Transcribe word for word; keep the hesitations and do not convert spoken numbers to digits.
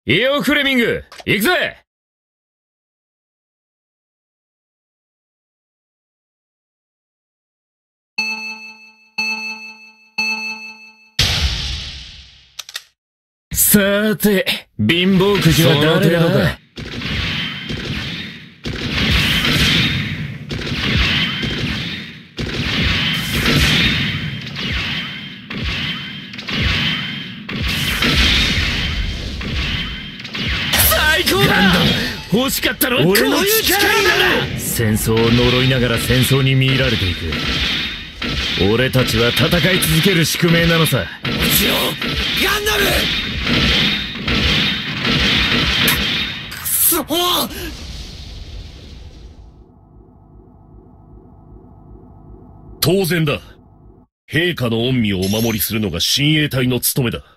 いいよフレミング、行くぜ。さーて、貧乏くじは誰だか。最高だ。欲しかったのはこういう力なんだ。戦争を呪いながら戦争に見入られていく。俺たちは戦い続ける宿命なのさ。もちろんガンダム。くそ。 当然だ。陛下の御身をお守りするのが親衛隊の務めだ。